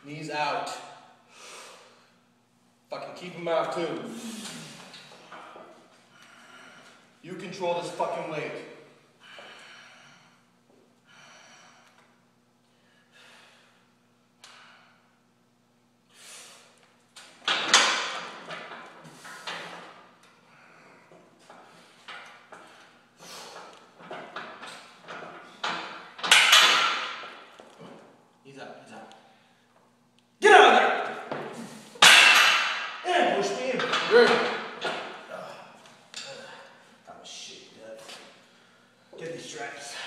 Knees out. Fucking keep them out too. You control this fucking weight. He's up, he's up. Get out of there! And push me in. Good. That was shit, Dad. Get these straps.